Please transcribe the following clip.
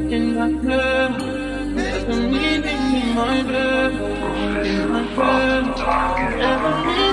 in my bed. There's no meaning in my bed. In my bed. Never